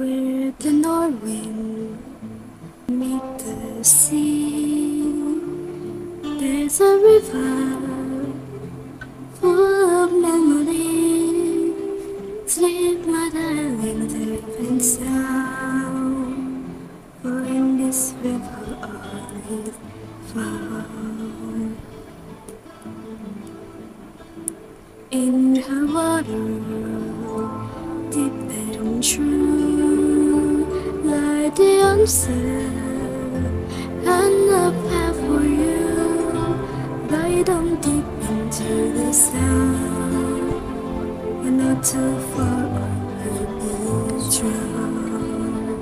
where the north wind meet the sea. There's a river full of memory. Sleep, my darling, safe and sound. For in this river all is found. In her water, deep and true, lie the answer and a path for you. Guide them deep into the sound. We're not too far or we will drown.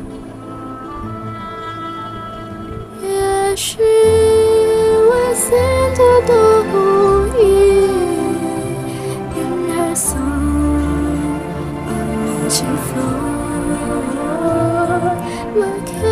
Yeah, she was into the whole in her song, a magic floor.